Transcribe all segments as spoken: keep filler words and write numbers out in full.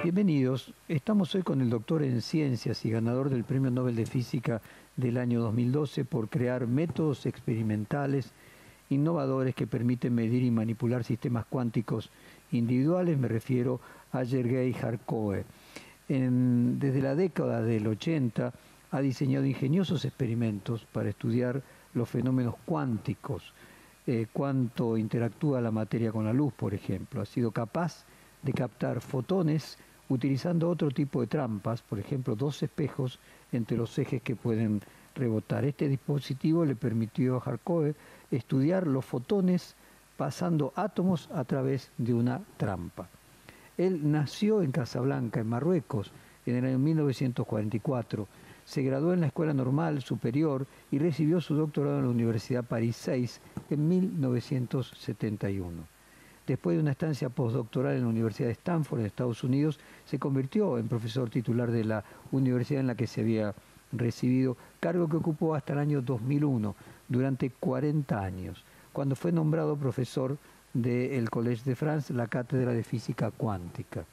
Bienvenidos. Estamos hoy con el doctor en ciencias y ganador del Premio Nobel de Física del año dos mil doce por crear métodos experimentales innovadores que permiten medir y manipular sistemas cuánticos individuales. Me refiero a Sergei Kharkov. En, desde la década del ochenta ha diseñado ingeniosos experimentos para estudiar los fenómenos cuánticos, eh, cuánto interactúa la materia con la luz, por ejemplo. Ha sido capaz de captar fotones utilizando otro tipo de trampas, por ejemplo, dos espejos entre los ejes que pueden rebotar. Este dispositivo le permitió a Kharkov estudiar los fotones pasando átomos a través de una trampa. Él nació en Casablanca, en Marruecos, en el año mil novecientos cuarenta y cuatro. Se graduó en la Escuela Normal Superior y recibió su doctorado en la Universidad París seis en mil novecientos setenta y uno. Después de una estancia postdoctoral en la Universidad de Stanford, en Estados Unidos, se convirtió en profesor titular de la universidad en la que se había recibido, cargo que ocupó hasta el año dos mil uno, durante cuarenta años, cuando fue nombrado profesor del Collège de France, la cátedra de física cuántica.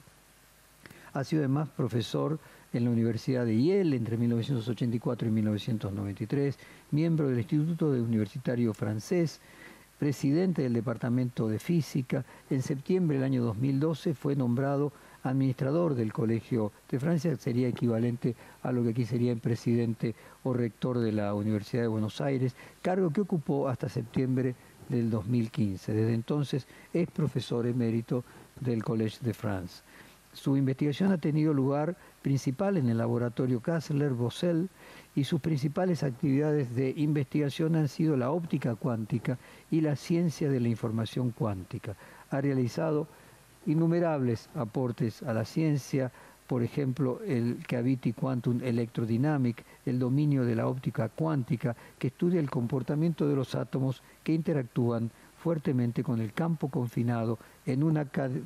Ha sido además profesor en la Universidad de Yale entre mil novecientos ochenta y cuatro y mil novecientos noventa y tres, miembro del Instituto Universitario Francés, presidente del Departamento de Física. En septiembre del año dos mil doce fue nombrado administrador del Colegio de Francia, que sería equivalente a lo que aquí sería el presidente o rector de la Universidad de Buenos Aires, cargo que ocupó hasta septiembre del dos mil quince. Desde entonces es profesor emérito del Collège de France. Su investigación ha tenido lugar principal en el laboratorio Kastler-Bossel y sus principales actividades de investigación han sido la óptica cuántica y la ciencia de la información cuántica. Ha realizado innumerables aportes a la ciencia, por ejemplo, el Cavity Quantum Electrodynamic, el dominio de la óptica cuántica, que estudia el comportamiento de los átomos que interactúan fuertemente con el campo confinado en una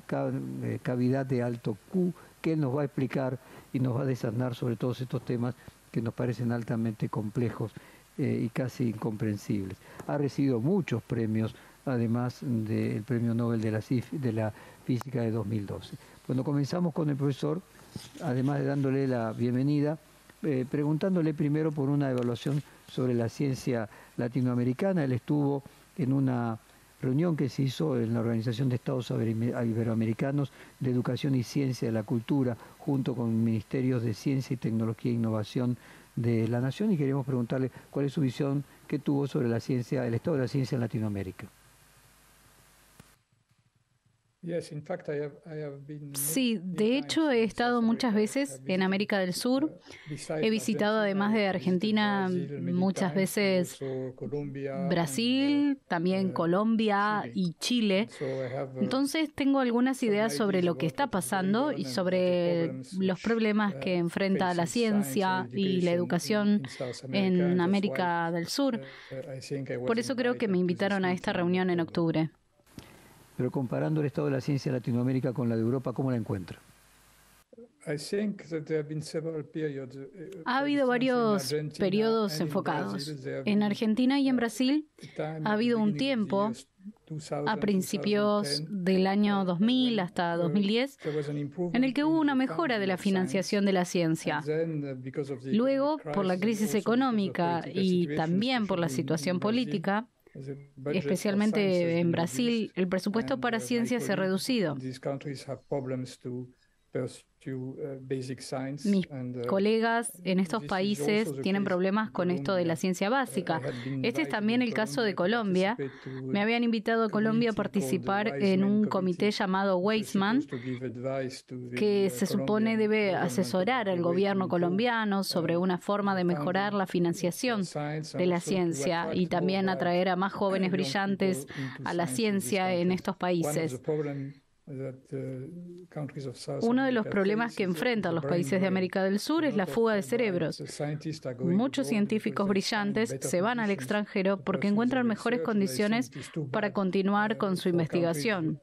cavidad de alto Q, que él nos va a explicar y nos va a desasnar sobre todos estos temas que nos parecen altamente complejos eh, y casi incomprensibles. Ha recibido muchos premios, además del Premio Nobel de la, de la Física de dos mil doce. Cuando comenzamos con el profesor, además de dándole la bienvenida, eh, preguntándole primero por una evaluación sobre la ciencia latinoamericana. Él estuvo en una reunión que se hizo en la Organización de Estados Iberoamericanos de Educación y Ciencia de la Cultura, junto con ministerios de Ciencia y Tecnología e Innovación de la Nación, y queremos preguntarle cuál es su visión que tuvo sobre la ciencia, el estado de la ciencia en Latinoamérica. Sí, de hecho he estado muchas veces en América del Sur. He visitado, además de Argentina, muchas veces Brasil, también Colombia y Chile. Entonces tengo algunas ideas sobre lo que está pasando y sobre los problemas que enfrenta la ciencia y la educación en América del Sur. Por eso creo que me invitaron a esta reunión en octubre. Pero comparando el estado de la ciencia en Latinoamérica con la de Europa, ¿cómo la encuentra? Ha habido varios periodos enfocados. En Argentina y en Brasil ha habido un tiempo, a principios del año dos mil hasta dos mil diez, en el que hubo una mejora de la financiación de la ciencia. Luego, por la crisis económica y también por la situación política, especialmente en Brasil, el presupuesto para ciencia se ha reducido. Mis colegas en estos países tienen problemas con esto de la ciencia básica. Este es también el caso de Colombia. Me habían invitado a Colombia a participar en un comité llamado Weizmann, que se supone debe asesorar al gobierno colombiano sobre una forma de mejorar la financiación de la ciencia y también atraer a más jóvenes brillantes a la ciencia en estos países. Uno de los problemas que enfrentan los países de América del Sur es la fuga de cerebros. Muchos científicos brillantes se van al extranjero porque encuentran mejores condiciones para continuar con su investigación.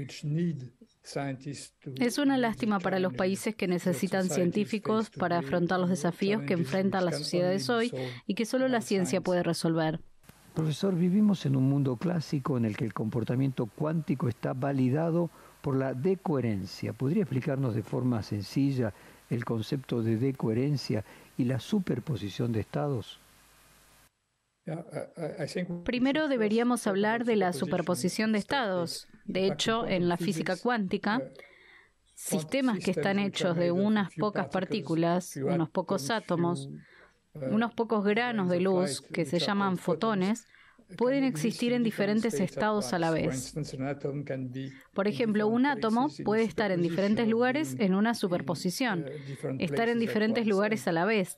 Es una lástima para los países que necesitan científicos para afrontar los desafíos que enfrentan las sociedades hoy y que solo la ciencia puede resolver. Profesor, vivimos en un mundo clásico en el que el comportamiento cuántico está validado por la decoherencia. ¿Podría explicarnos de forma sencilla el concepto de decoherencia y la superposición de estados? Primero deberíamos hablar de la superposición de estados. De hecho, en la física cuántica, sistemas que están hechos de unas pocas partículas, unos pocos átomos, unos pocos granos de luz, que se llaman fotones, pueden existir en diferentes estados a la vez. Por ejemplo, un átomo puede estar en diferentes lugares en una superposición, estar en diferentes lugares a la vez.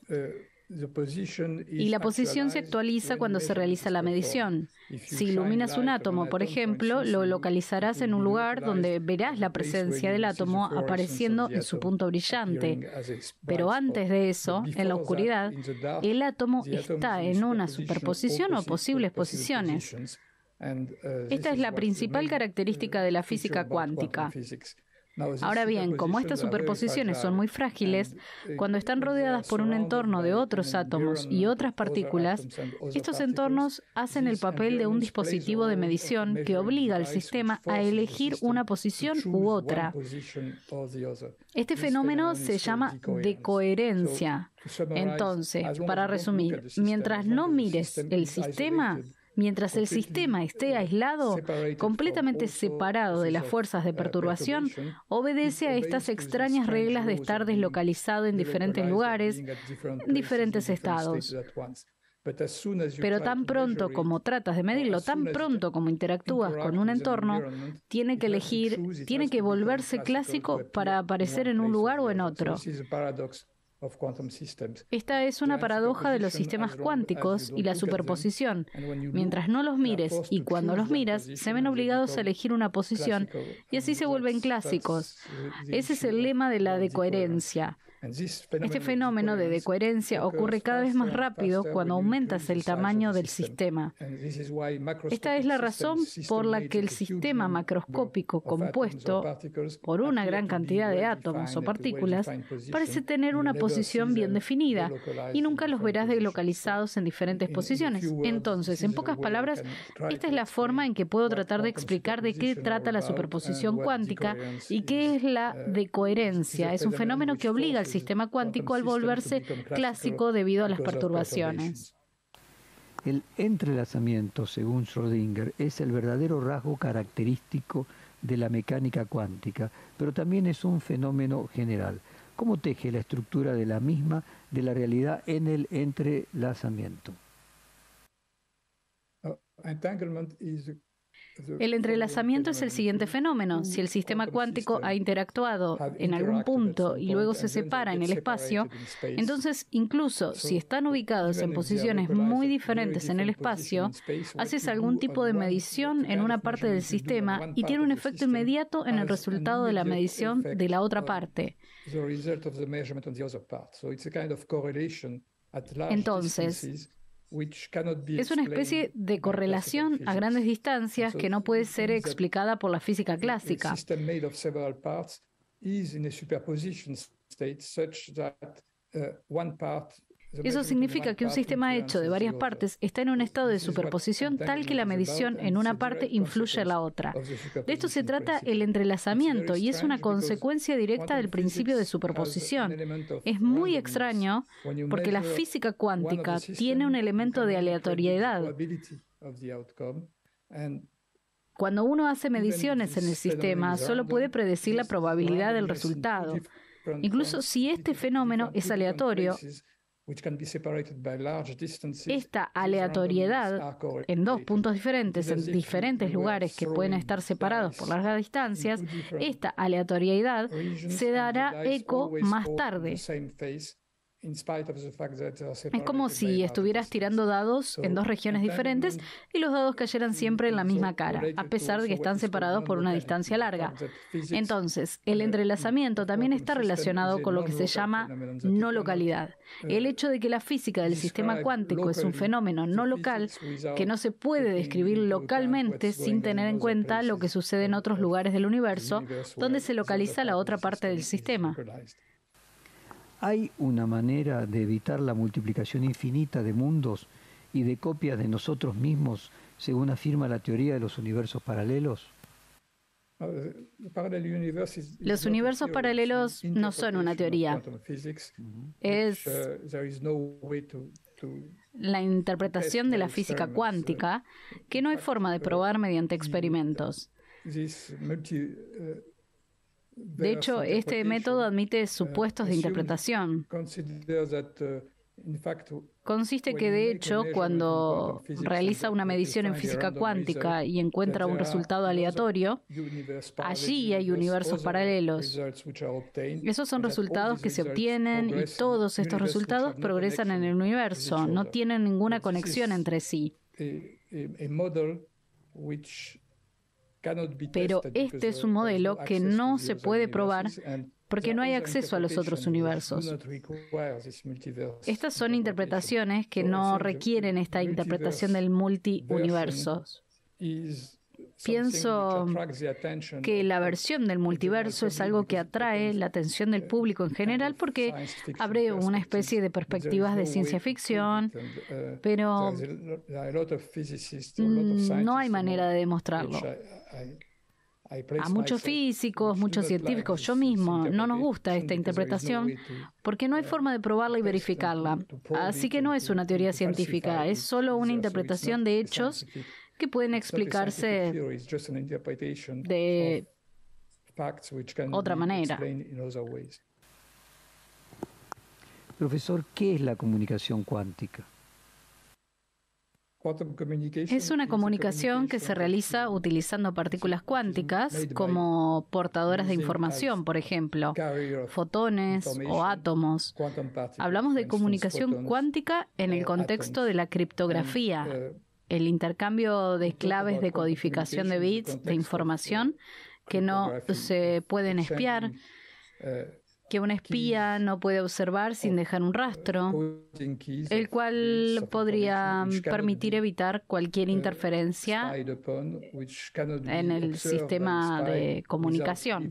Y la posición se actualiza cuando se realiza la medición. Si iluminas un átomo, por ejemplo, lo localizarás en un lugar donde verás la presencia del átomo apareciendo en su punto brillante. Pero antes de eso, en la oscuridad, el átomo está en una superposición o posibles posiciones. Esta es la principal característica de la física cuántica. Ahora bien, como estas superposiciones son muy frágiles, cuando están rodeadas por un entorno de otros átomos y otras partículas, estos entornos hacen el papel de un dispositivo de medición que obliga al sistema a elegir una posición u otra. Este fenómeno se llama decoherencia. Entonces, para resumir, mientras no mires el sistema, mientras el sistema esté aislado, completamente separado de las fuerzas de perturbación, obedece a estas extrañas reglas de estar deslocalizado en diferentes lugares, en diferentes estados. Pero tan pronto como tratas de medirlo, tan pronto como interactúas con un entorno, tiene que elegir, tiene que volverse clásico para aparecer en un lugar o en otro. Esta es una paradoja de los sistemas cuánticos y la superposición. Mientras no los mires y cuando los miras, se ven obligados a elegir una posición y así se vuelven clásicos. Ese es el lema de la decoherencia. Este fenómeno de decoherencia ocurre cada vez más rápido cuando aumentas el tamaño del sistema. Esta es la razón por la que el sistema macroscópico compuesto por una gran cantidad de átomos o partículas parece tener una posición bien definida y nunca los verás deslocalizados en diferentes posiciones. Entonces, en pocas palabras, esta es la forma en que puedo tratar de explicar de qué trata la superposición cuántica y qué es la decoherencia. Es un fenómeno que obliga al sistema cuántico al volverse clásico debido a las perturbaciones. El entrelazamiento, según Schrödinger, es el verdadero rasgo característico de la mecánica cuántica, pero también es un fenómeno general. ¿Cómo teje la estructura de la misma de la realidad en el entrelazamiento? El entrelazamiento es el siguiente fenómeno. Si el sistema cuántico ha interactuado en algún punto y luego se separa en el espacio, entonces incluso si están ubicados en posiciones muy diferentes en el espacio, haces algún tipo de medición en una parte del sistema y tiene un efecto inmediato en el resultado de la medición de la otra parte. Entonces, es una especie de correlación a grandes distancias que no puede ser explicada por la física clásica. Eso significa que un sistema hecho de varias partes está en un estado de superposición tal que la medición en una parte influye en la otra. De esto se trata el entrelazamiento y es una consecuencia directa del principio de superposición. Es muy extraño porque la física cuántica tiene un elemento de aleatoriedad. Cuando uno hace mediciones en el sistema, solo puede predecir la probabilidad del resultado. Incluso si este fenómeno es aleatorio, esta aleatoriedad en dos puntos diferentes, en diferentes lugares que pueden estar separados por largas distancias, esta aleatoriedad se dará eco más tarde. Es como si estuvieras tirando dados en dos regiones diferentes y los dados cayeran siempre en la misma cara, a pesar de que están separados por una distancia larga. Entonces, el entrelazamiento también está relacionado con lo que se llama no localidad. El hecho de que la física del sistema cuántico es un fenómeno no local que no se puede describir localmente sin tener en cuenta lo que sucede en otros lugares del universo donde se localiza la otra parte del sistema. ¿Hay una manera de evitar la multiplicación infinita de mundos y de copias de nosotros mismos, según afirma la teoría de los universos paralelos? Los universos paralelos no son una teoría. Es la interpretación de la física cuántica que no hay forma de probar mediante experimentos. De hecho, este método admite supuestos de interpretación. Consiste que, de hecho, cuando realiza una medición en física cuántica y encuentra un resultado aleatorio, allí hay universos paralelos. Esos son resultados que se obtienen y todos estos resultados progresan en el universo, no tienen ninguna conexión entre sí. Pero este es un modelo que no se puede probar porque no hay acceso a los otros universos. Estas son interpretaciones que no requieren esta interpretación del multiuniverso. Pienso que la versión del multiverso es algo que atrae la atención del público en general porque abre una especie de perspectivas de ciencia ficción, pero no hay manera de demostrarlo. A muchos físicos, muchos científicos, yo mismo, no nos gusta esta interpretación porque no hay forma de probarla y verificarla. Así que no es una teoría científica, es solo una interpretación de hechos que pueden explicarse de otra manera. Profesor, ¿qué es la comunicación cuántica? Es una comunicación que se realiza utilizando partículas cuánticas como portadoras de información, por ejemplo, fotones o átomos. Hablamos de comunicación cuántica en el contexto de la criptografía, el intercambio de claves de codificación de bits de información que no se pueden espiar, que un espía no puede observar sin dejar un rastro, el cual podría permitir evitar cualquier interferencia en el sistema de comunicación.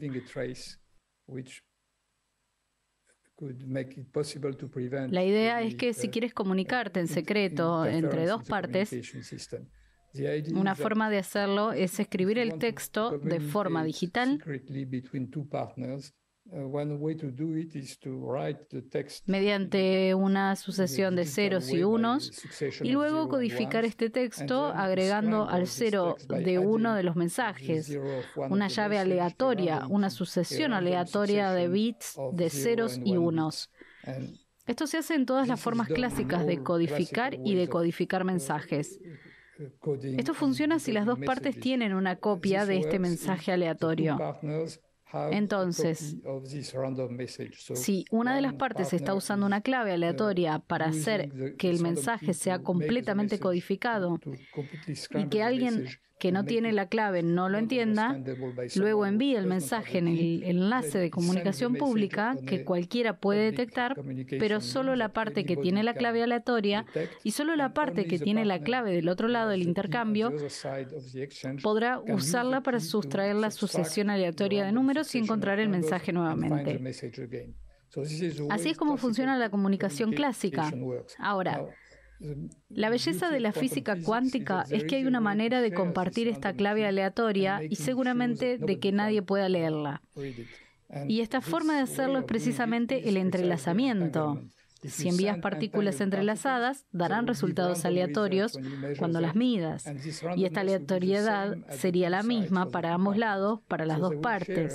La idea es que si quieres comunicarte en secreto entre dos partes, una forma de hacerlo es escribir el texto de forma digital mediante una sucesión de ceros y unos y luego codificar este texto agregando al cero de uno de los mensajes una llave aleatoria, una sucesión aleatoria de bits de ceros y unos. Esto se hace en todas las formas clásicas de codificar y decodificar mensajes. Esto funciona si las dos partes tienen una copia de este mensaje aleatorio. Entonces, si una de las partes está usando una clave aleatoria para hacer que el mensaje sea completamente codificado y que alguien que no tiene la clave no lo entienda, luego envía el mensaje en el enlace de comunicación pública que cualquiera puede detectar, pero solo la parte que tiene la clave aleatoria y solo la parte que tiene la clave del otro lado del intercambio podrá usarla para sustraer la sucesión aleatoria de números y encontrar el mensaje nuevamente. Así es como funciona la comunicación clásica. Ahora, la belleza de la física cuántica es que hay una manera de compartir esta clave aleatoria y seguramente de que nadie pueda leerla. Y esta forma de hacerlo es precisamente el entrelazamiento. Si envías partículas entrelazadas, darán resultados aleatorios cuando las midas. Y esta aleatoriedad sería la misma para ambos lados, para las dos partes.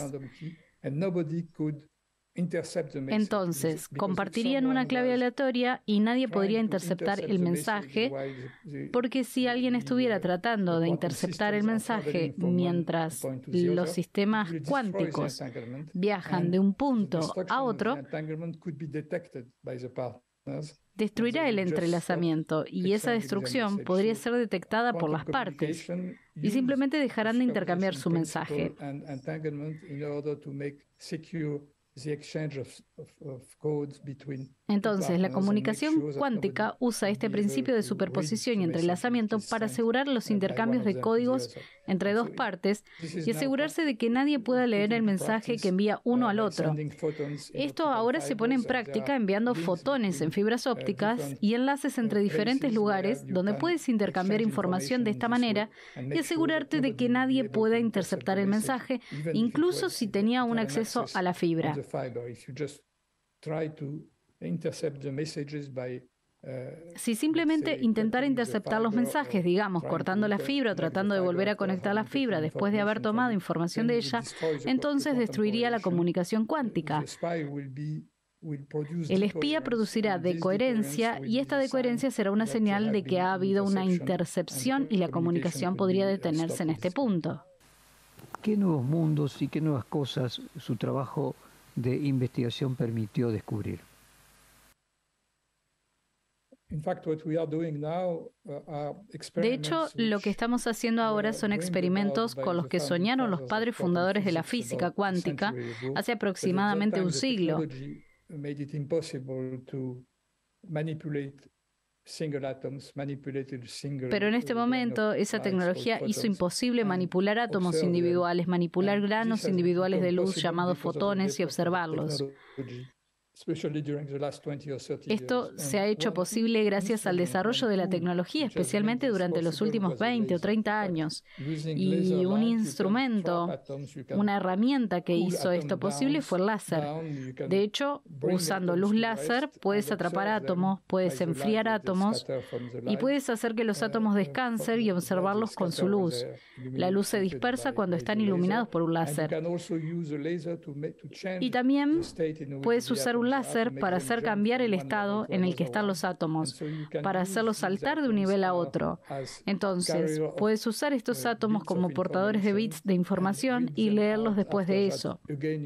Entonces, compartirían una clave aleatoria y nadie podría interceptar el mensaje, porque si alguien estuviera tratando de interceptar el mensaje mientras los sistemas cuánticos viajan de un punto a otro, destruirá el entrelazamiento y esa destrucción podría ser detectada por las partes y simplemente dejarán de intercambiar su mensaje. Entonces, la comunicación cuántica usa este principio de superposición y entrelazamiento para asegurar los intercambios de códigos entre dos partes y asegurarse de que nadie pueda leer el mensaje que envía uno al otro. Esto ahora se pone en práctica enviando fotones en fibras ópticas y enlaces entre diferentes lugares donde puedes intercambiar información de esta manera y asegurarte de que nadie pueda interceptar el mensaje, incluso si tenía un acceso a la fibra. Si simplemente intentara interceptar los mensajes, digamos, cortando la fibra o tratando de volver a conectar la fibra después de haber tomado información de ella, entonces destruiría la comunicación cuántica. El espía producirá decoherencia y esta decoherencia será una señal de que ha habido una intercepción y la comunicación podría detenerse en este punto. ¿Qué nuevos mundos y qué nuevas cosas su trabajo de investigación permitió descubrir? De hecho, lo que estamos haciendo ahora son experimentos con los que soñaron los padres fundadores de la física cuántica hace aproximadamente un siglo. Pero en este momento, esa tecnología hizo imposible manipular átomos individuales, manipular granos individuales de luz llamados fotones y observarlos. Esto se ha hecho posible gracias al desarrollo de la tecnología, especialmente durante los últimos veinte o treinta años. Y un instrumento, una herramienta que hizo esto posible fue el láser. De hecho, usando luz láser puedes atrapar átomos, puedes enfriar átomos y puedes hacer que los átomos descansen y observarlos con su luz. La luz se dispersa cuando están iluminados por un láser. Y también puedes usar un láser para hacer cambiar el estado en el que están los átomos, para hacerlos saltar de un nivel a otro. Entonces, puedes usar estos átomos como portadores de bits de información y leerlos después de eso,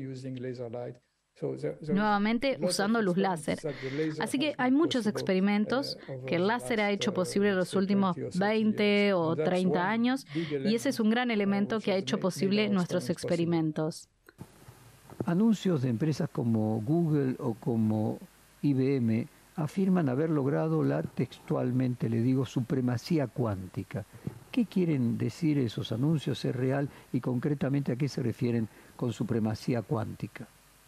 nuevamente usando luz láser. Así que hay muchos experimentos que el láser ha hecho posible en los últimos veinte o treinta años y ese es un gran elemento que ha hecho posible nuestros experimentos. Anuncios de empresas como Google o como I B M afirman haber logrado la, textualmente le digo, supremacía cuántica. ¿Qué quieren decir esos anuncios? ¿Es real? Y concretamente, ¿a qué se refieren con supremacía cuántica?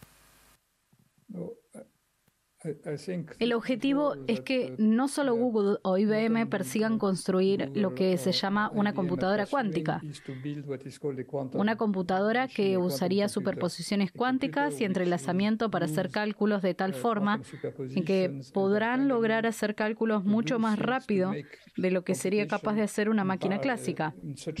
El objetivo es que no solo Google o I B M persigan construir lo que se llama una computadora cuántica, una computadora que usaría superposiciones cuánticas y entrelazamiento para hacer cálculos de tal forma en que podrán lograr hacer cálculos mucho más rápido de lo que sería capaz de hacer una máquina clásica.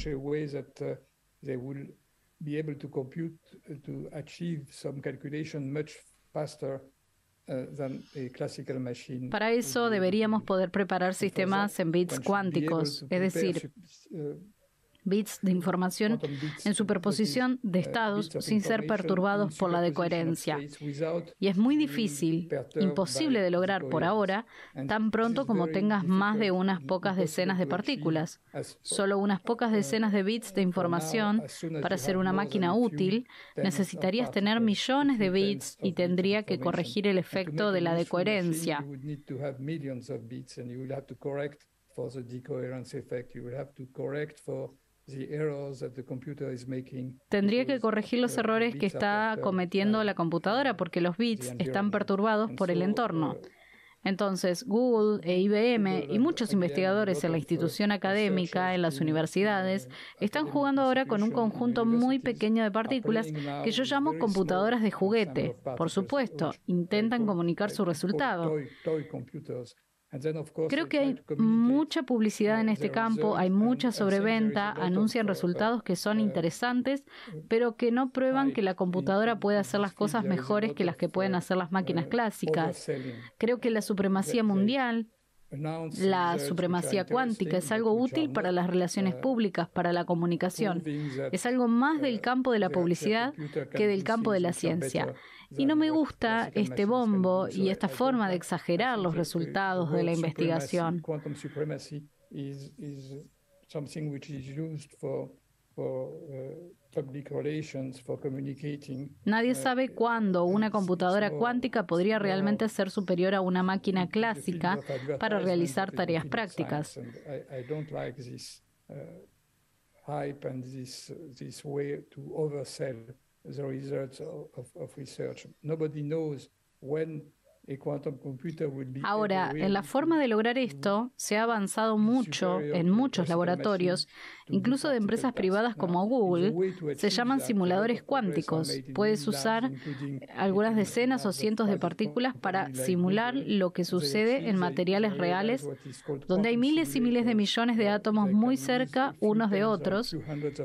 Para eso deberíamos poder preparar sistemas en bits cuánticos, es decir, bits de información en superposición de estados sin ser perturbados por la decoherencia. Y es muy difícil, imposible de lograr por ahora, tan pronto como tengas más de unas pocas decenas de partículas. Solo unas pocas decenas de bits de información para ser una máquina útil, necesitarías tener millones de bits y tendría que corregir el efecto de la decoherencia. Tendría que corregir los errores que está cometiendo la computadora porque los bits están perturbados por el entorno. Entonces, Google e I B M y muchos investigadores en la institución académica, en las universidades, están jugando ahora con un conjunto muy pequeño de partículas que yo llamo computadoras de juguete. Por supuesto, intentan comunicar su resultado. Creo que hay mucha publicidad en este campo, hay mucha sobreventa, anuncian resultados que son interesantes, pero que no prueban que la computadora puede hacer las cosas mejores que las que pueden hacer las máquinas clásicas. Creo que la supremacía mundial, la supremacía cuántica es algo útil para las relaciones públicas, para la comunicación. Es algo más del campo de la publicidad que del campo de la ciencia. Y no me gusta este bombo y esta forma de exagerar los resultados de la investigación. Nadie sabe cuándo una computadora cuántica podría realmente ser superior a una máquina clásica para realizar tareas prácticas. hype and this this way to oversell the results of, of research. Nobody knows when a quantum computer will be. Ahora, en la forma de lograr esto, se ha avanzado mucho en muchos laboratorios, incluso de empresas privadas como Google. Se llaman simuladores cuánticos. Puedes usar algunas decenas o cientos de partículas para simular lo que sucede en materiales reales, donde hay miles y miles de millones de átomos muy cerca unos de otros.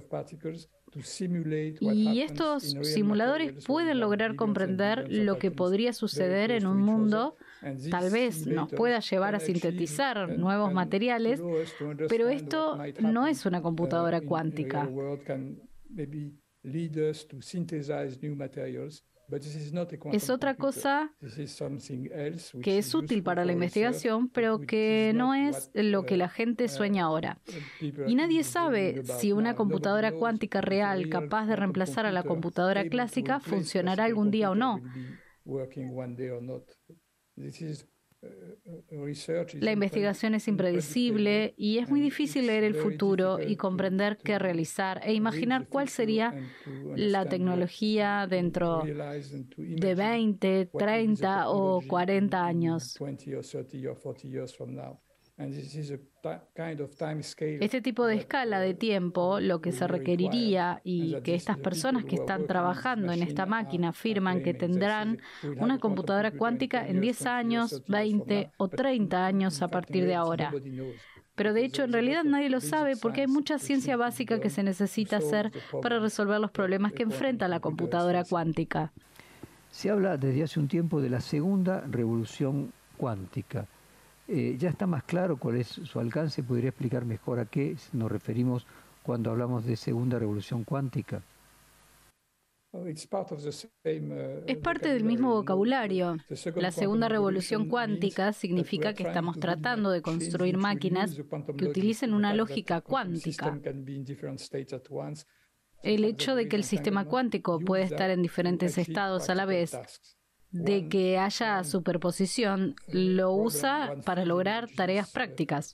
Y estos simuladores pueden lograr comprender lo que podría suceder en un mundo, tal vez nos pueda llevar a sintetizar nuevos materiales, pero esto no es una computadora cuántica. Es otra cosa que es útil para la investigación, pero que no es lo que la gente sueña ahora. Y nadie sabe si una computadora cuántica real capaz de reemplazar a la computadora clásica funcionará algún día o no. La investigación es impredecible y es muy difícil leer el futuro y comprender qué realizar e imaginar cuál sería la tecnología dentro de veinte, treinta o cuarenta años. Este tipo de escala de tiempo, lo que se requeriría y que estas personas que están trabajando en esta máquina afirman que tendrán una computadora cuántica en diez años, veinte o treinta años a partir de ahora. Pero de hecho, en realidad nadie lo sabe porque hay mucha ciencia básica que se necesita hacer para resolver los problemas que enfrenta la computadora cuántica. Se habla desde hace un tiempo de la segunda revolución cuántica. Eh, ya está más claro cuál es su alcance. ¿Podría explicar mejor a qué nos referimos cuando hablamos de segunda revolución cuántica? Es parte del mismo vocabulario. La segunda revolución cuántica significa que estamos tratando de construir máquinas que utilicen una lógica cuántica. El hecho de que el sistema cuántico puede estar en diferentes estados a la vez, de que haya superposición, lo usa para lograr tareas prácticas.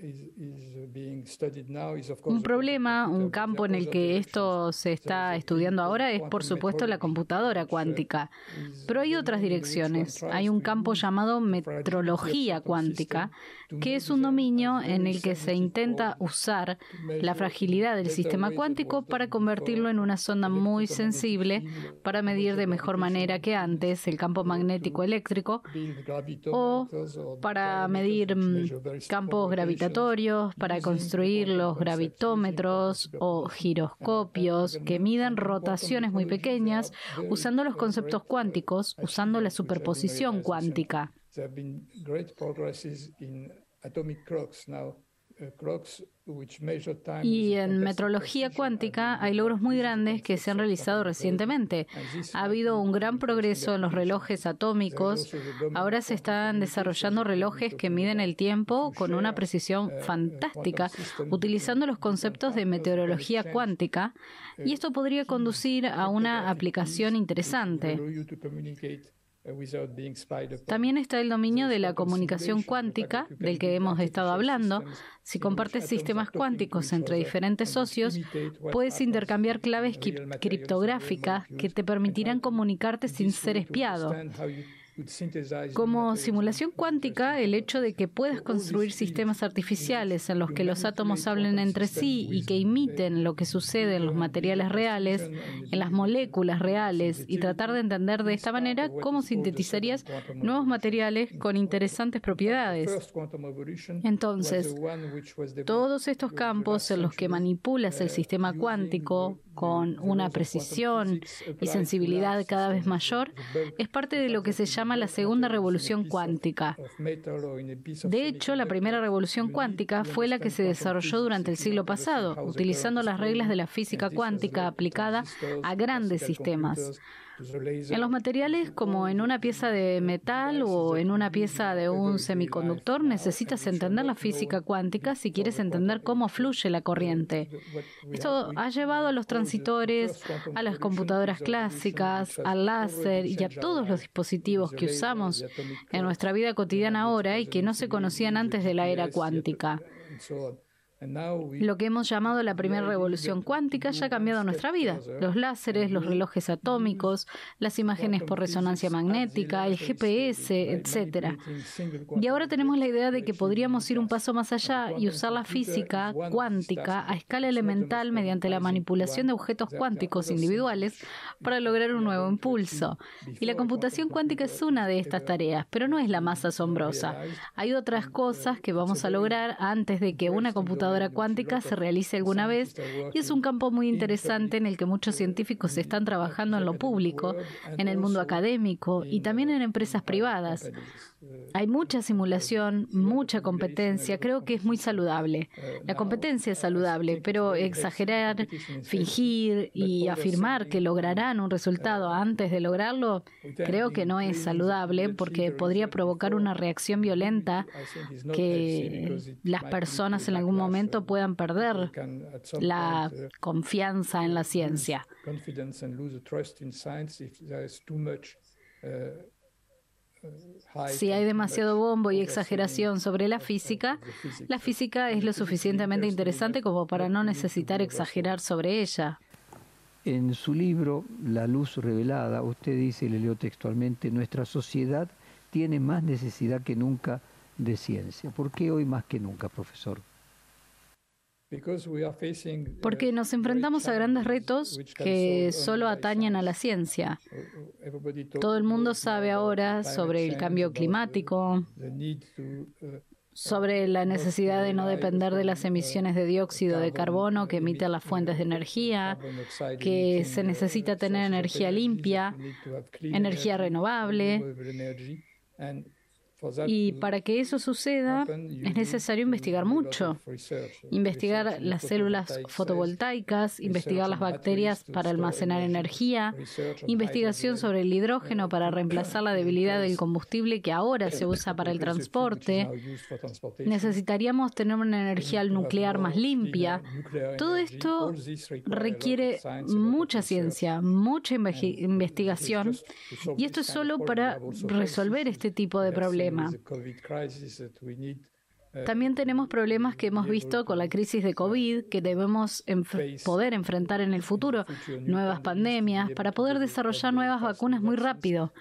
Un problema, un campo en el que esto se está estudiando ahora es, por supuesto, la computadora cuántica. Pero hay otras direcciones. Hay un campo llamado metrología cuántica, que es un dominio en el que se intenta usar la fragilidad del sistema cuántico para convertirlo en una sonda muy sensible para medir de mejor manera que antes el campo magnético eléctrico, o para medir campos gravitatorios, para construir los gravitómetros o giroscopios que miden rotaciones muy pequeñas usando los conceptos cuánticos, usando la superposición cuántica. Y en metrología cuántica hay logros muy grandes que se han realizado recientemente. Ha habido un gran progreso en los relojes atómicos. Ahora se están desarrollando relojes que miden el tiempo con una precisión fantástica, utilizando los conceptos de meteorología cuántica, y esto podría conducir a una aplicación interesante. También está el dominio de la comunicación cuántica, del que hemos estado hablando. Si compartes sistemas cuánticos entre diferentes socios, puedes intercambiar claves criptográficas que te permitirán comunicarte sin ser espiado. Como simulación cuántica, el hecho de que puedas construir sistemas artificiales en los que los átomos hablen entre sí y que imiten lo que sucede en los materiales reales, en las moléculas reales, y tratar de entender de esta manera cómo sintetizarías nuevos materiales con interesantes propiedades. Entonces, todos estos campos en los que manipulas el sistema cuántico con una precisión y sensibilidad cada vez mayor, es parte de lo que se llama la segunda revolución cuántica. De hecho, la primera revolución cuántica fue la que se desarrolló durante el siglo pasado, utilizando las reglas de la física cuántica aplicada a grandes sistemas. En los materiales, como en una pieza de metal o en una pieza de un semiconductor, necesitas entender la física cuántica si quieres entender cómo fluye la corriente. Esto ha llevado a los transistores, a las computadoras clásicas, al láser y a todos los dispositivos que usamos en nuestra vida cotidiana ahora y que no se conocían antes de la era cuántica. Lo que hemos llamado la primera revolución cuántica ya ha cambiado nuestra vida. Los láseres, los relojes atómicos, las imágenes por resonancia magnética, el G P S, etcétera. Y ahora tenemos la idea de que podríamos ir un paso más allá y usar la física cuántica a escala elemental mediante la manipulación de objetos cuánticos individuales para lograr un nuevo impulso. Y la computación cuántica es una de estas tareas, pero no es la más asombrosa. Hay otras cosas que vamos a lograr antes de que una computadora cuántica se realice alguna vez, y es un campo muy interesante en el que muchos científicos están trabajando en lo público, en el mundo académico y también en empresas privadas. Hay mucha simulación, mucha competencia. Creo que es muy saludable. La competencia es saludable, pero exagerar, fingir y afirmar que lograrán un resultado antes de lograrlo, creo que no es saludable porque podría provocar una reacción violenta que las personas en algún momento puedan perder la confianza en la ciencia. Si hay demasiado bombo y exageración sobre la física, la física es lo suficientemente interesante como para no necesitar exagerar sobre ella. En su libro La luz revelada, usted dice, y le leo textualmente, nuestra sociedad tiene más necesidad que nunca de ciencia. ¿Por qué hoy más que nunca, profesor? Porque nos enfrentamos a grandes retos que solo atañen a la ciencia. Todo el mundo sabe ahora sobre el cambio climático, sobre la necesidad de no depender de las emisiones de dióxido de carbono que emiten las fuentes de energía, que se necesita tener energía limpia, energía renovable. Y para que eso suceda es necesario investigar mucho. Investigar las células fotovoltaicas, investigar las bacterias para almacenar energía, investigación sobre el hidrógeno para reemplazar la debilidad del combustible que ahora se usa para el transporte. Necesitaríamos tener una energía nuclear más limpia. Todo esto requiere mucha ciencia, mucha investigación, y esto es solo para resolver este tipo de problemas. También tenemos problemas que hemos visto con la crisis de COVID que debemos enf- poder enfrentar en el futuro, nuevas pandemias, para poder desarrollar nuevas vacunas muy rápido.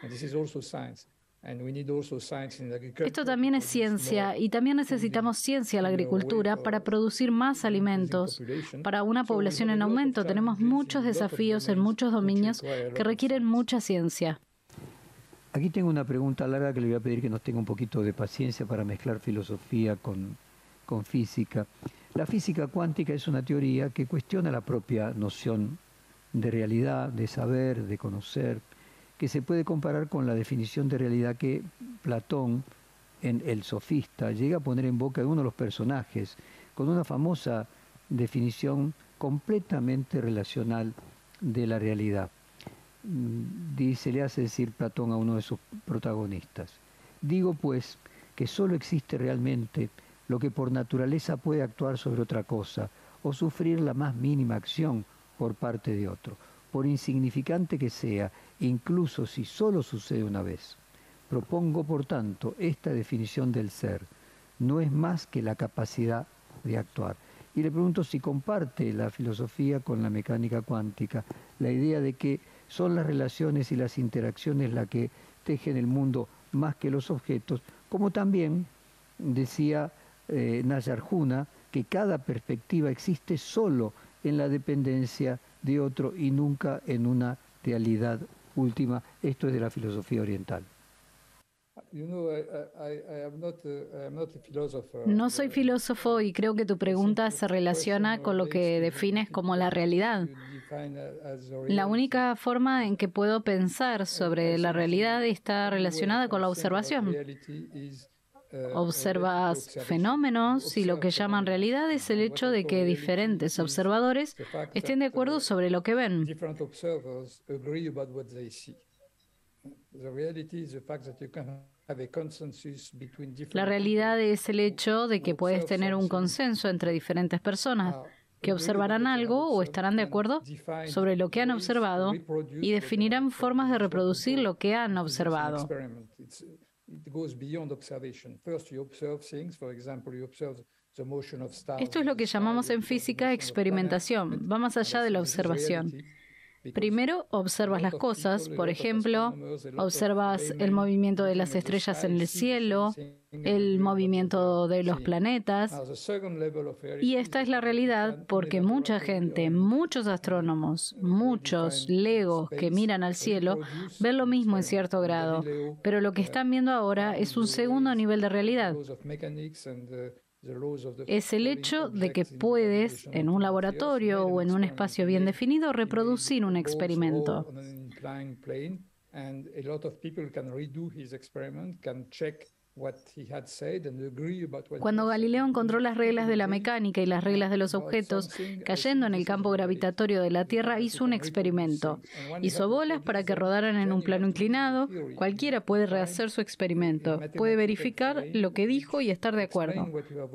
Esto también es ciencia, y también necesitamos ciencia en la agricultura para producir más alimentos. Para una población en aumento tenemos muchos desafíos en muchos dominios que requieren mucha ciencia. Aquí tengo una pregunta larga que le voy a pedir que nos tenga un poquito de paciencia para mezclar filosofía con, con física. La física cuántica es una teoría que cuestiona la propia noción de realidad, de saber, de conocer, que se puede comparar con la definición de realidad que Platón, en El Sofista, llega a poner en boca de uno de los personajes, con una famosa definición completamente relacional de la realidad. Dice, le hace decir Platón a uno de sus protagonistas: digo pues que solo existe realmente lo que por naturaleza puede actuar sobre otra cosa o sufrir la más mínima acción por parte de otro, por insignificante que sea, incluso si solo sucede una vez. Propongo, por tanto, esta definición del ser: no es más que la capacidad de actuar. Y le pregunto si comparte la filosofía con la mecánica cuántica, la idea de que son las relaciones y las interacciones las que tejen el mundo más que los objetos, como también decía eh, Nagarjuna, que cada perspectiva existe solo en la dependencia de otro y nunca en una realidad última. Esto es de la filosofía oriental. No soy filósofo y creo que tu pregunta se relaciona con lo que defines como la realidad. La única forma en que puedo pensar sobre la realidad está relacionada con la observación. Observas fenómenos y lo que llaman realidad es el hecho de que diferentes observadores estén de acuerdo sobre lo que ven. La realidad es el hecho de que puedes tener un consenso entre diferentes personas que observarán algo o estarán de acuerdo sobre lo que han observado y definirán formas de reproducir lo que han observado. Esto es lo que llamamos en física experimentación, va más allá de la observación. Primero, observas las cosas, por ejemplo, observas el movimiento de las estrellas en el cielo, el movimiento de los planetas, y esta es la realidad porque mucha gente, muchos astrónomos, muchos legos que miran al cielo, ven lo mismo en cierto grado, pero lo que están viendo ahora es un segundo nivel de realidad. Es el hecho de que puedes, en un laboratorio o en un espacio bien definido, reproducir un experimento. Cuando Galileo encontró las reglas de la mecánica y las reglas de los objetos cayendo en el campo gravitatorio de la Tierra, hizo un experimento. Hizo bolas para que rodaran en un plano inclinado. Cualquiera puede rehacer su experimento. Puede verificar lo que dijo y estar de acuerdo.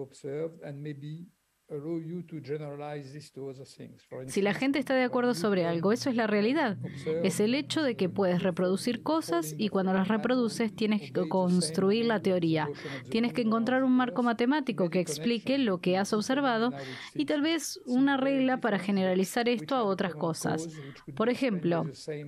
Si la gente está de acuerdo sobre algo, eso es la realidad. Es el hecho de que puedes reproducir cosas y cuando las reproduces tienes que construir la teoría. Tienes que encontrar un marco matemático que explique lo que has observado y tal vez una regla para generalizar esto a otras cosas. Por ejemplo,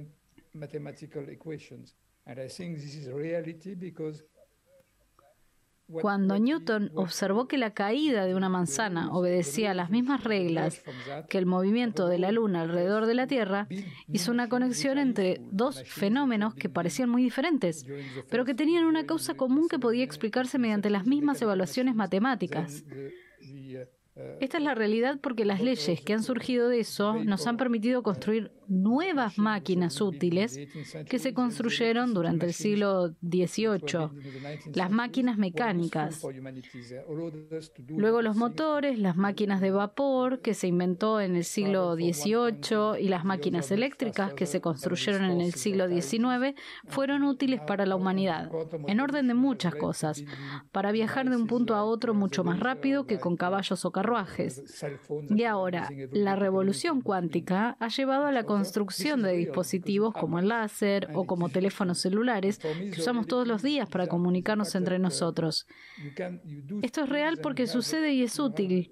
cuando Newton observó que la caída de una manzana obedecía a las mismas reglas que el movimiento de la Luna alrededor de la Tierra, hizo una conexión entre dos fenómenos que parecían muy diferentes, pero que tenían una causa común que podía explicarse mediante las mismas evaluaciones matemáticas. Esta es la realidad porque las leyes que han surgido de eso nos han permitido construir nuevas máquinas útiles que se construyeron durante el siglo dieciocho, las máquinas mecánicas. Luego los motores, las máquinas de vapor que se inventó en el siglo dieciocho y las máquinas eléctricas que se construyeron en el siglo diecinueve fueron útiles para la humanidad, en orden de muchas cosas, para viajar de un punto a otro mucho más rápido que con caballos o carruajes. Y ahora, la revolución cuántica ha llevado a la construcción de dispositivos como el láser o como teléfonos celulares que usamos todos los días para comunicarnos entre nosotros. Esto es real porque sucede y es útil.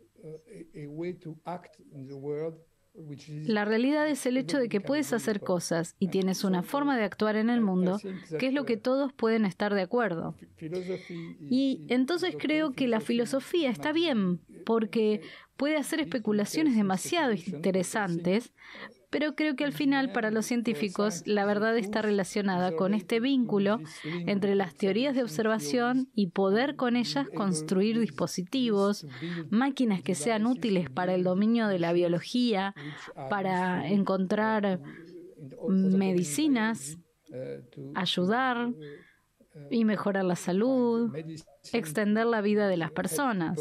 La realidad es el hecho de que puedes hacer cosas y tienes una forma de actuar en el mundo que es lo que todos pueden estar de acuerdo. Y entonces creo que la filosofía está bien porque puede hacer especulaciones demasiado interesantes, pero creo que al final, para los científicos, la verdad está relacionada con este vínculo entre las teorías de observación y poder con ellas construir dispositivos, máquinas que sean útiles para el dominio de la biología, para encontrar medicinas, ayudar y mejorar la salud, extender la vida de las personas.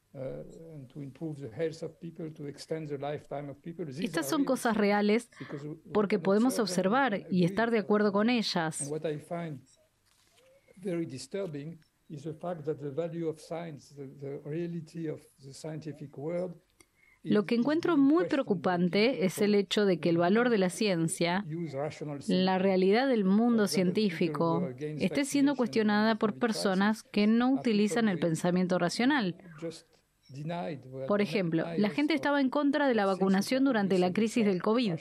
Estas son cosas reales porque podemos observar y estar de acuerdo con ellas. Lo que encuentro muy preocupante es el hecho de que el valor de la ciencia, la realidad del mundo científico, esté siendo cuestionada por personas que no utilizan el pensamiento racional. Por ejemplo, la gente estaba en contra de la vacunación durante la crisis del COVID.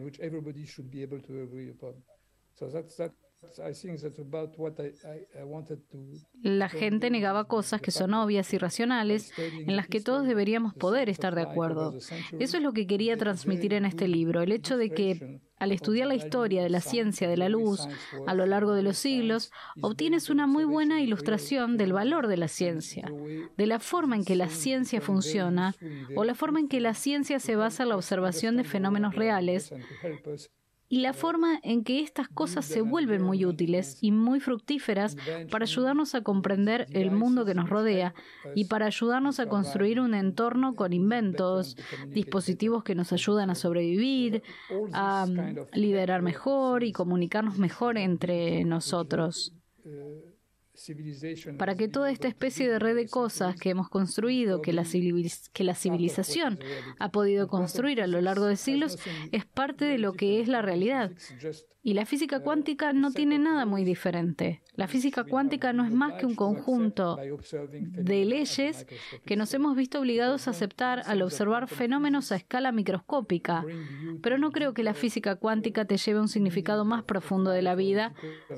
La gente negaba cosas que son obvias y racionales, en las que todos deberíamos poder estar de acuerdo. Eso es lo que quería transmitir en este libro, el hecho de que al estudiar la historia de la ciencia de la luz a lo largo de los siglos, obtienes una muy buena ilustración del valor de la ciencia, de la forma en que la ciencia funciona o la forma en que la ciencia se basa en la observación de fenómenos reales y la forma en que estas cosas se vuelven muy útiles y muy fructíferas para ayudarnos a comprender el mundo que nos rodea y para ayudarnos a construir un entorno con inventos, dispositivos que nos ayudan a sobrevivir, a liderar mejor y comunicarnos mejor entre nosotros. para que toda esta especie de red de cosas que hemos construido, que la, civiliz- que la civilización ha podido construir a lo largo de siglos, es parte de lo que es la realidad. Y la física cuántica no tiene nada muy diferente. La física cuántica no es más que un conjunto de leyes que nos hemos visto obligados a aceptar al observar fenómenos a escala microscópica. Pero no creo que la física cuántica te lleve a un significado más profundo de la vida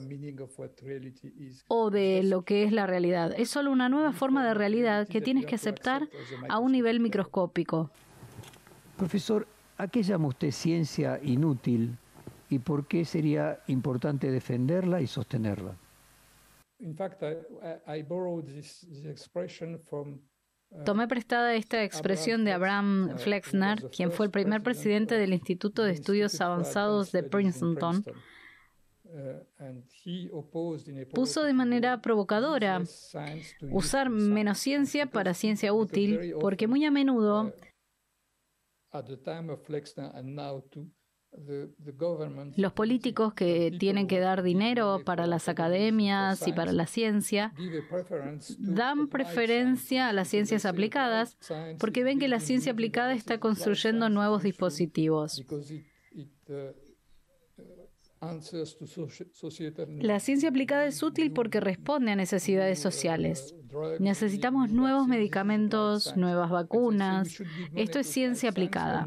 o de lo que es la realidad. Es solo una nueva forma de realidad que tienes que aceptar a un nivel microscópico. Profesor, ¿a qué llama usted ciencia inútil y por qué sería importante defenderla y sostenerla? Tomé prestada esta expresión de Abraham Flexner, quien fue el primer presidente del Instituto de Estudios Avanzados de Princeton. Puso de manera provocadora usar menos ciencia para ciencia útil, porque muy a menudo los políticos que tienen que dar dinero para las academias y para la ciencia dan preferencia a las ciencias aplicadas porque ven que la ciencia aplicada está construyendo nuevos dispositivos. La ciencia aplicada es útil porque responde a necesidades sociales. Necesitamos nuevos medicamentos, nuevas vacunas. Esto es ciencia aplicada.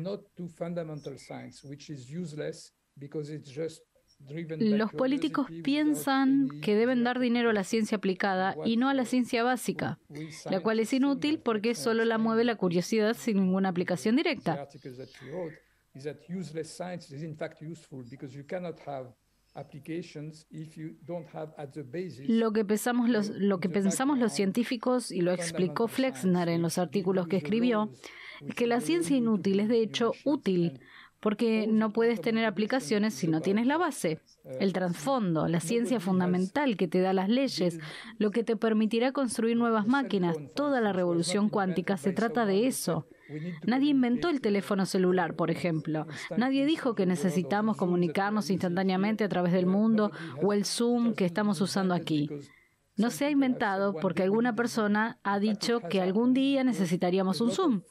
Los políticos piensan que deben dar dinero a la ciencia aplicada y no a la ciencia básica, la cual es inútil porque solo la mueve la curiosidad sin ninguna aplicación directa. Is that useless science is in fact useful because you cannot have applications if you don't have at the basis. Lo que pensamos los, lo que pensamos los científicos, y lo explicó Flexner en los artículos que escribió, es que la ciencia inútil es de hecho útil, porque no puedes tener aplicaciones si no tienes la base, el trasfondo, la ciencia fundamental que te da las leyes, lo que te permitirá construir nuevas máquinas. Toda la revolución cuántica se trata de eso. Nadie inventó el teléfono celular, por ejemplo. Nadie dijo que necesitamos comunicarnos instantáneamente a través del mundo o el Zoom que estamos usando aquí. No se ha inventado porque alguna persona ha dicho que algún día necesitaríamos un Zoom.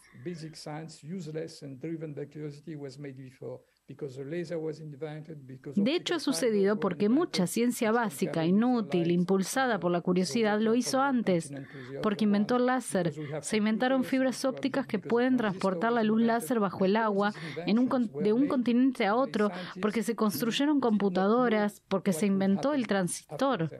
De hecho, ha sucedido porque mucha ciencia básica, inútil, impulsada por la curiosidad, lo hizo antes, porque inventó el láser. Se inventaron fibras ópticas que pueden transportar la luz láser bajo el agua en un con- de un continente a otro, porque se construyeron computadoras, porque se inventó el transistor.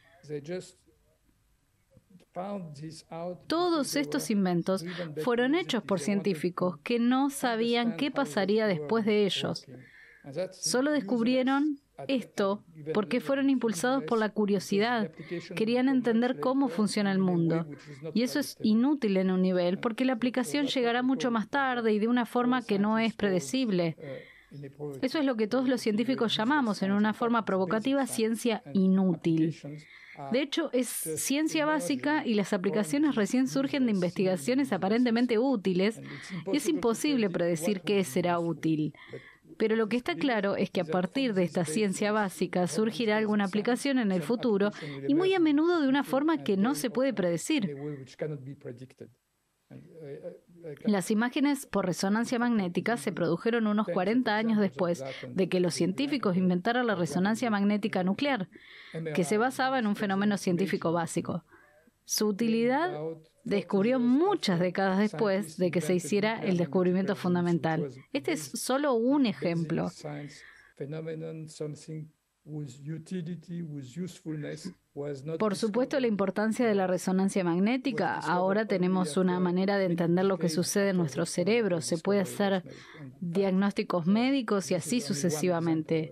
Todos estos inventos fueron hechos por científicos que no sabían qué pasaría después de ellos. Solo descubrieron esto porque fueron impulsados por la curiosidad. Querían entender cómo funciona el mundo. Y eso es inútil en un nivel porque la aplicación llegará mucho más tarde y de una forma que no es predecible. Eso es lo que todos los científicos llamamos, en una forma provocativa, ciencia inútil. De hecho, es ciencia básica y las aplicaciones recién surgen de investigaciones aparentemente útiles y es imposible predecir qué será útil. Pero lo que está claro es que a partir de esta ciencia básica surgirá alguna aplicación en el futuro y muy a menudo de una forma que no se puede predecir. Las imágenes por resonancia magnética se produjeron unos cuarenta años después de que los científicos inventaran la resonancia magnética nuclear, que se basaba en un fenómeno científico básico. Su utilidad descubrió muchas décadas después de que se hiciera el descubrimiento fundamental. Este es solo un ejemplo. Por supuesto, la importancia de la resonancia magnética. Ahora tenemos una manera de entender lo que sucede en nuestro cerebro. Se puede hacer diagnósticos médicos y así sucesivamente.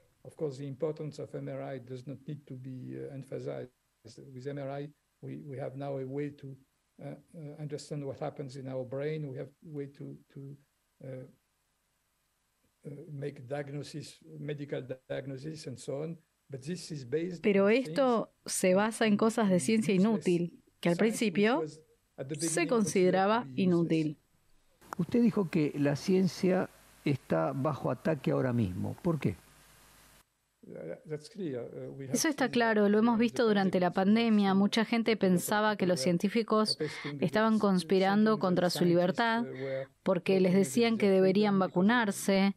Pero esto se basa en cosas de ciencia inútil, que al principio se consideraba inútil. Usted dijo que la ciencia está bajo ataque ahora mismo. ¿Por qué? Eso está claro, lo hemos visto durante la pandemia. Mucha gente pensaba que los científicos estaban conspirando contra su libertad porque les decían que deberían vacunarse.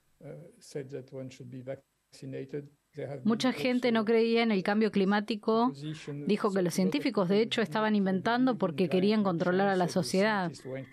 Mucha gente no creía en el cambio climático. Dijo que los científicos, de hecho, estaban inventando porque querían controlar a la sociedad.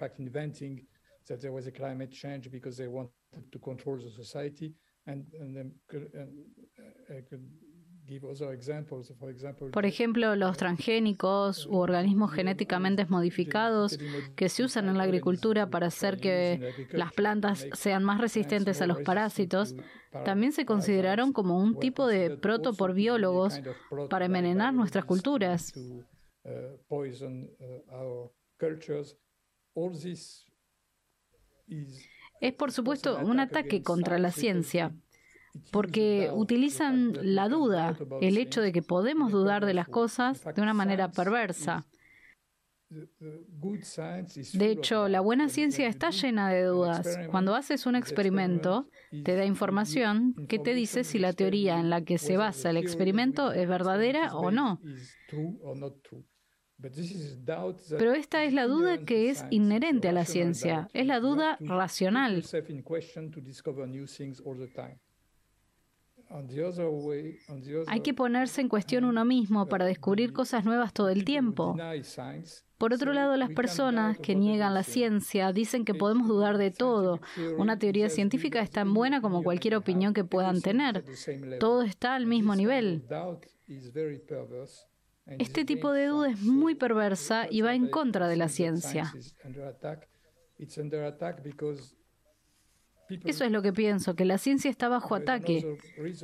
Por ejemplo, los transgénicos u organismos genéticamente modificados que se usan en la agricultura para hacer que las plantas sean más resistentes a los parásitos, también se consideraron como un tipo de proto por biólogos para envenenar nuestras culturas. Es, por supuesto, un ataque contra la ciencia, porque utilizan la duda, el hecho de que podemos dudar de las cosas de una manera perversa. De hecho, la buena ciencia está llena de dudas. Cuando haces un experimento, te da información que te dice si la teoría en la que se basa el experimento es verdadera o no. Pero esta es la duda que es inherente a la ciencia, es la duda racional. Hay que ponerse en cuestión uno mismo para descubrir cosas nuevas todo el tiempo. Por otro lado, las personas que niegan la ciencia dicen que podemos dudar de todo. Una teoría científica es tan buena como cualquier opinión que puedan tener. Todo está al mismo nivel. Este tipo de duda es muy perversa y va en contra de la ciencia. Eso es lo que pienso, que la ciencia está bajo ataque.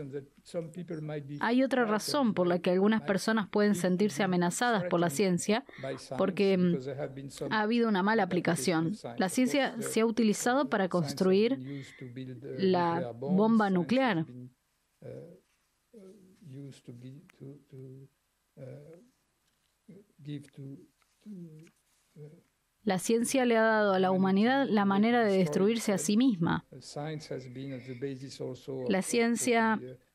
Hay otra razón por la que algunas personas pueden sentirse amenazadas por la ciencia, porque ha habido una mala aplicación. La ciencia se ha utilizado para construir la bomba nuclear. La ciencia le ha dado a la humanidad la manera de destruirse a sí misma. La ciencia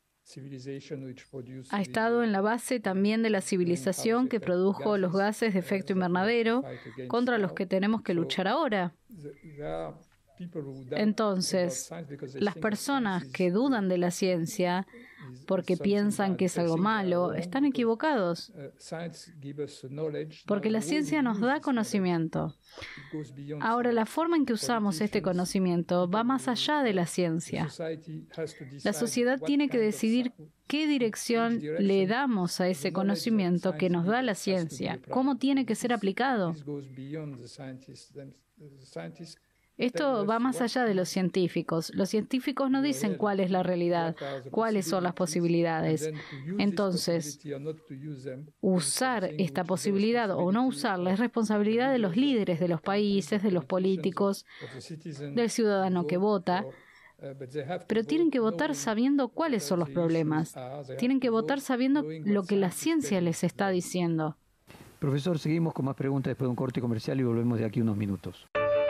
ha estado en la base también de la civilización que produjo los gases de efecto invernadero contra los que tenemos que luchar ahora. Entonces, las personas que dudan de la ciencia porque piensan que es algo malo, están equivocados. Porque la ciencia nos da conocimiento. Ahora, la forma en que usamos este conocimiento va más allá de la ciencia. La sociedad tiene que decidir qué dirección le damos a ese conocimiento que nos da la ciencia, cómo tiene que ser aplicado. Esto va más allá de los científicos. Los científicos no dicen cuál es la realidad, cuáles son las posibilidades. Entonces, usar esta posibilidad o no usarla es responsabilidad de los líderes de los países, de los políticos, del ciudadano que vota. Pero tienen que votar sabiendo cuáles son los problemas. Tienen que votar sabiendo lo que la ciencia les está diciendo. Profesor, seguimos con más preguntas después de un corte comercial y volvemos de aquí unos minutos.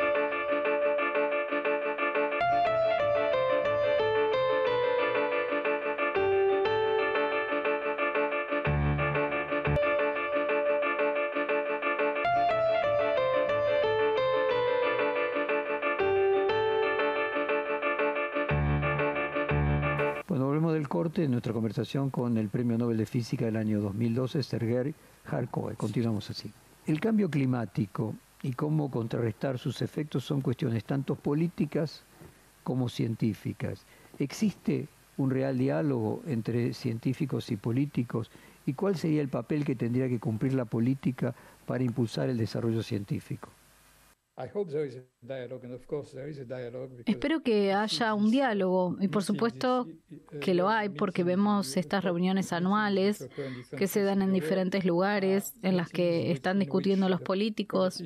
Corte en nuestra conversación con el Premio Nobel de Física del año dos mil doce, Sergei Kharkov. Continuamos así. El cambio climático y cómo contrarrestar sus efectos son cuestiones tanto políticas como científicas. ¿Existe un real diálogo entre científicos y políticos? ¿Y cuál sería el papel que tendría que cumplir la política para impulsar el desarrollo científico? Espero que haya un diálogo y por supuesto que lo hay porque vemos estas reuniones anuales que se dan en diferentes lugares en las que están discutiendo los políticos,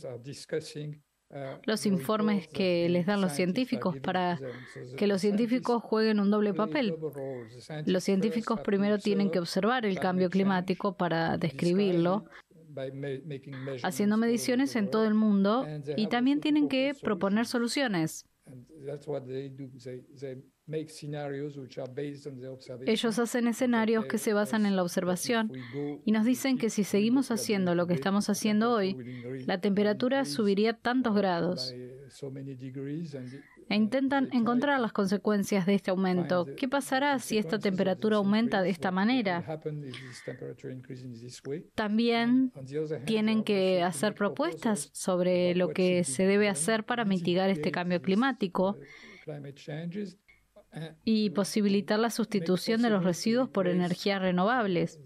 los informes que les dan los científicos para que los científicos jueguen un doble papel. Los científicos primero tienen que observar el cambio climático para describirlo, haciendo mediciones en todo el mundo y también tienen que proponer soluciones. Ellos hacen escenarios que se basan en la observación y nos dicen que si seguimos haciendo lo que estamos haciendo hoy, la temperatura subiría tantos grados. E intentan encontrar las consecuencias de este aumento. ¿Qué pasará si esta temperatura aumenta de esta manera? También tienen que hacer propuestas sobre lo que se debe hacer para mitigar este cambio climático y posibilitar la sustitución de los residuos por energías renovables.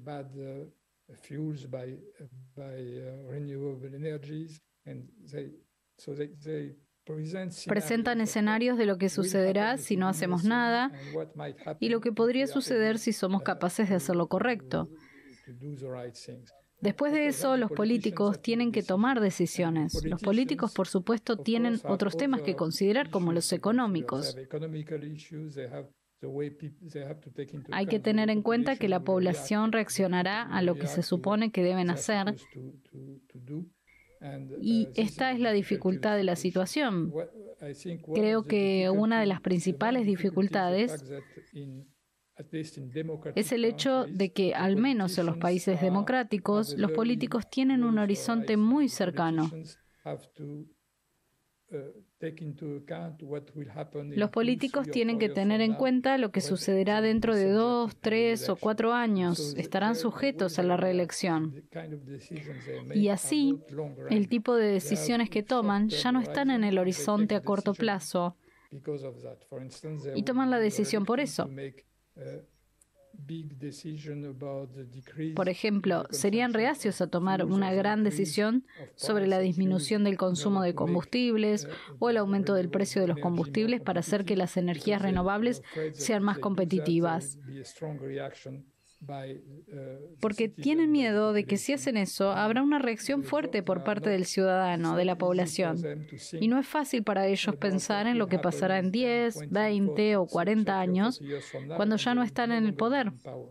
Presentan escenarios de lo que sucederá si no hacemos nada y lo que podría suceder si somos capaces de hacer lo correcto. Después de eso, los políticos tienen que tomar decisiones. Los políticos, por supuesto, tienen otros temas que considerar, como los económicos. Hay que tener en cuenta que la población reaccionará a lo que se supone que deben hacer. Y esta es la dificultad de la situación. Creo que una de las principales dificultades es el hecho de que, al menos en los países democráticos, los políticos tienen un horizonte muy cercano. Los políticos tienen que tener en cuenta lo que sucederá dentro de dos, tres o cuatro años. Estarán sujetos a la reelección. Y así, el tipo de decisiones que toman ya no están en el horizonte a corto plazo. Y toman la decisión por eso. Por ejemplo, serían reacios a tomar una gran decisión sobre la disminución del consumo de combustibles o el aumento del precio de los combustibles para hacer que las energías renovables sean más competitivas. Porque tienen miedo de que si hacen eso, habrá una reacción fuerte por parte del ciudadano, de la población. Y no es fácil para ellos pensar en lo que pasará en diez, veinte o cuarenta años, cuando ya no están en el poder.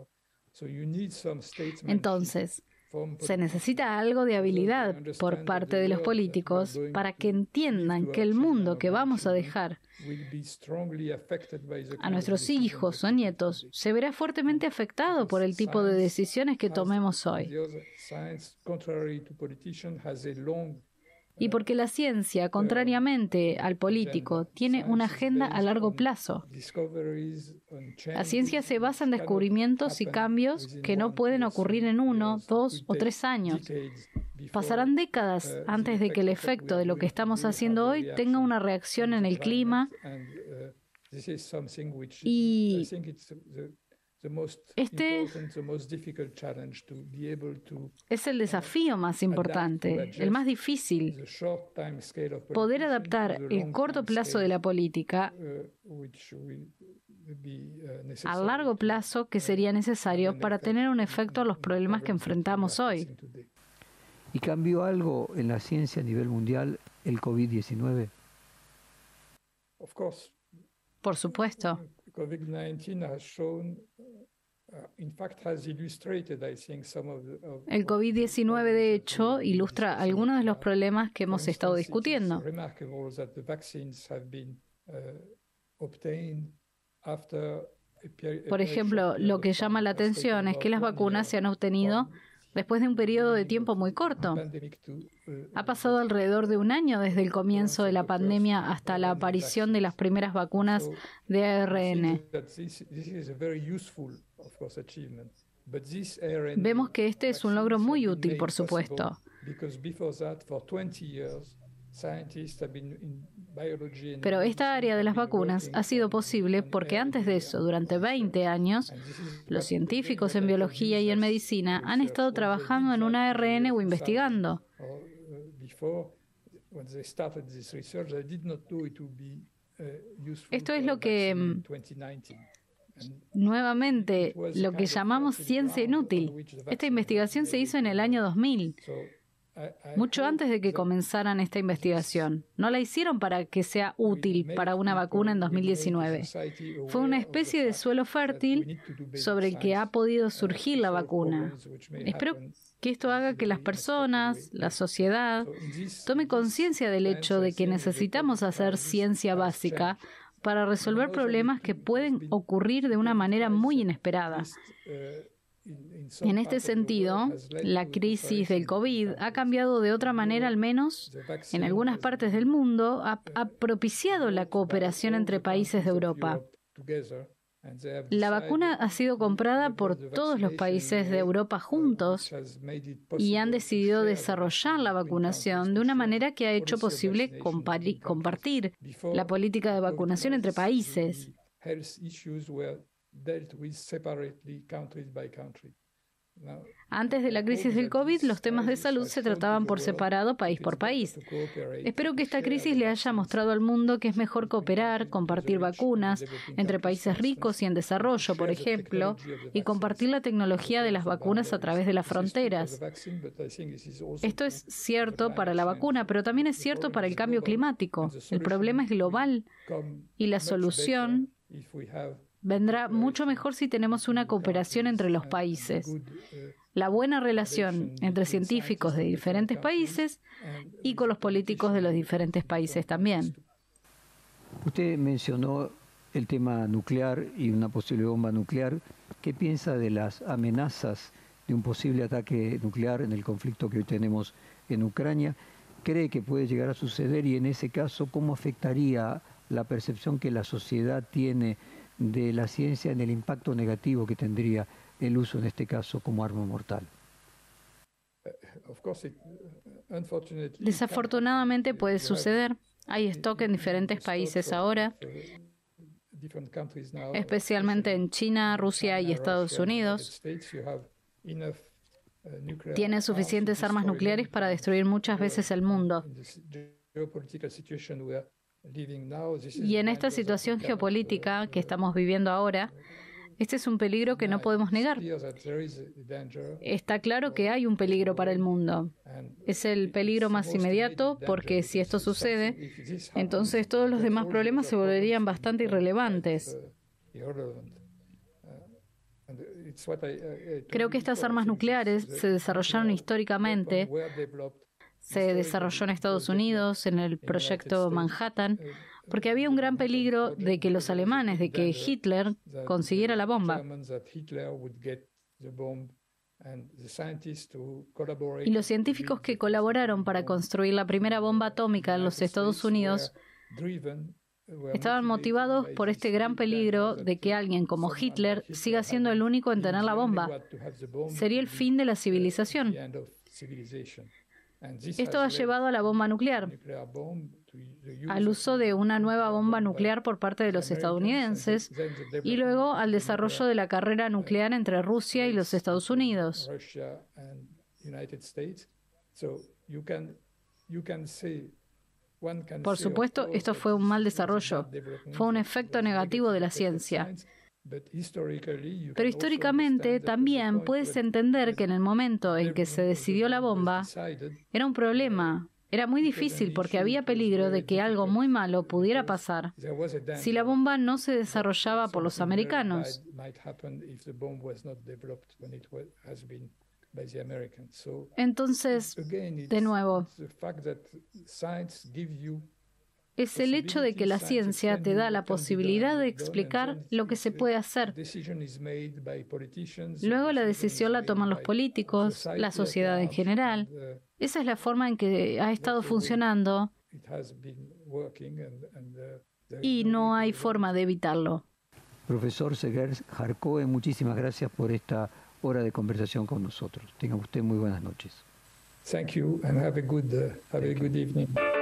Entonces, se necesita algo de habilidad por parte de los políticos para que entiendan que el mundo que vamos a dejar a nuestros hijos o nietos se verá fuertemente afectado por el tipo de decisiones que tomemos hoy. Y porque la ciencia, contrariamente al político, tiene una agenda a largo plazo. La ciencia se basa en descubrimientos y cambios que no pueden ocurrir en uno, dos o tres años. Pasarán décadas antes de que el efecto de lo que estamos haciendo hoy tenga una reacción en el clima. Y este es el desafío más importante, el más difícil, poder adaptar el corto plazo de la política al largo plazo que sería necesario para tener un efecto a los problemas que enfrentamos hoy. ¿Y cambió algo en la ciencia a nivel mundial el COVID diecinueve? Por supuesto. El COVID diecinueve, de hecho, ilustra algunos de los problemas que hemos estado discutiendo. Por ejemplo, lo que llama la atención es que las vacunas se han obtenido después de un periodo de tiempo muy corto. Ha pasado alrededor de un año desde el comienzo de la pandemia hasta la aparición de las primeras vacunas de A R N. Vemos que este es un logro muy útil, por supuesto. Pero esta área de las vacunas ha sido posible porque antes de eso, durante veinte años, los científicos en biología y en medicina han estado trabajando en un A R N o investigando. Esto es lo que, nuevamente, lo que llamamos ciencia inútil. Esta investigación se hizo en el año dos mil. Mucho antes de que comenzaran esta investigación. No la hicieron para que sea útil para una vacuna en dos mil diecinueve. Fue una especie de suelo fértil sobre el que ha podido surgir la vacuna. Espero que esto haga que las personas, la sociedad, tome conciencia del hecho de que necesitamos hacer ciencia básica para resolver problemas que pueden ocurrir de una manera muy inesperada. En este sentido, la crisis del COVID ha cambiado de otra manera, al menos en algunas partes del mundo, ha, ha propiciado la cooperación entre países de Europa. La vacuna ha sido comprada por todos los países de Europa juntos y han decidido desarrollar la vacunación de una manera que ha hecho posible compartir la política de vacunación entre países. Antes de la crisis del COVID, los temas de salud se trataban por separado, país por país. Espero que esta crisis le haya mostrado al mundo que es mejor cooperar, compartir vacunas entre países ricos y en desarrollo, por ejemplo, y compartir la tecnología de las vacunas a través de las fronteras. Esto es cierto para la vacuna, pero también es cierto para el cambio climático. El problema es global y la solución vendrá mucho mejor si tenemos una cooperación entre los países. La buena relación entre científicos de diferentes países y con los políticos de los diferentes países también. Usted mencionó el tema nuclear y una posible bomba nuclear. ¿Qué piensa de las amenazas de un posible ataque nuclear en el conflicto que hoy tenemos en Ucrania? ¿Cree que puede llegar a suceder y en ese caso cómo afectaría la percepción que la sociedad tiene de la ciencia en el impacto negativo que tendría el uso en este caso como arma mortal? Desafortunadamente puede suceder. Hay stock en diferentes países ahora, especialmente en China, Rusia y Estados Unidos. Tienen suficientes armas nucleares para destruir muchas veces el mundo. Y en esta situación geopolítica que estamos viviendo ahora, este es un peligro que no podemos negar. Está claro que hay un peligro para el mundo. Es el peligro más inmediato porque si esto sucede, entonces todos los demás problemas se volverían bastante irrelevantes. Creo que estas armas nucleares se desarrollaron históricamente. Se desarrolló en Estados Unidos, en el proyecto Manhattan, porque había un gran peligro de que los alemanes, de que Hitler consiguiera la bomba. Y los científicos que colaboraron para construir la primera bomba atómica en los Estados Unidos estaban motivados por este gran peligro de que alguien como Hitler siga siendo el único en tener la bomba. Sería el fin de la civilización. Esto ha llevado a la bomba nuclear, al uso de una nueva bomba nuclear por parte de los estadounidenses y luego al desarrollo de la carrera nuclear entre Rusia y los Estados Unidos. Por supuesto, esto fue un mal desarrollo, fue un efecto negativo de la ciencia. Pero históricamente también puedes entender que en el momento en que se decidió la bomba, era un problema. Era muy difícil porque había peligro de que algo muy malo pudiera pasar si la bomba no se desarrollaba por los americanos. Entonces, de nuevo, es el hecho de que la ciencia te da la posibilidad de explicar lo que se puede hacer. Luego la decisión la toman los políticos, la sociedad en general. Esa es la forma en que ha estado funcionando y no hay forma de evitarlo. Profesor Sergei Kharkov, muchísimas gracias por esta hora de conversación con nosotros. Tenga usted muy buenas noches. Thank you and have a good, uh, have a good evening.